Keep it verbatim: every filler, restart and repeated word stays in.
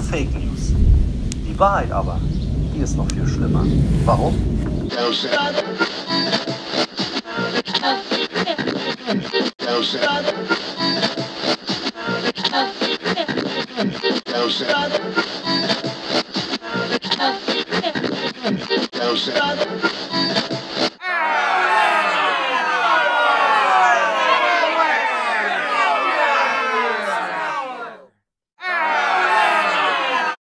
Fake News. Die Wahrheit aber, die ist noch viel schlimmer. Warum? Don't